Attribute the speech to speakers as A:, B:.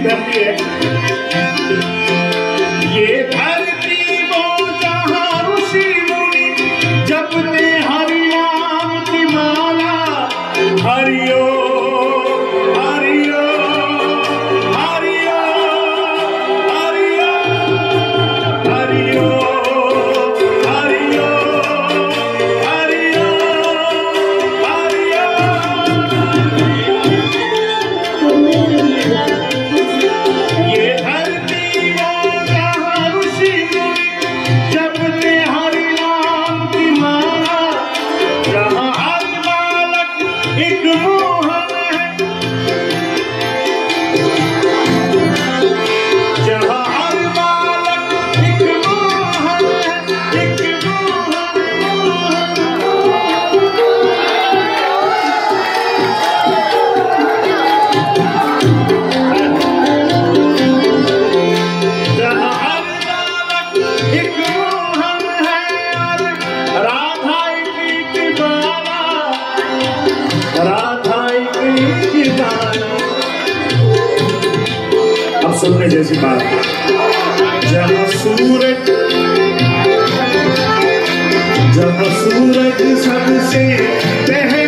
A: धरती है, ये धरती वो जहाँ ऋषि मुनि जपते हरि नाम की माला। हरिओ हरिओ हरिओ हरिओ हरिओ हरिओ हरिओ हरिओ। ये धरती वो जहाँ ऋषि मुनि जपते हरि नाम की माला। जहाँ हर बालक एक मोहन है, जहाँ हर बालक एक मोहन है, एक जहाँ हर बालक एक मोहन है और राधा की बाला, राधा की बाला। अब सुनने जैसी बात है, जहाँ सूरज सबसे पहले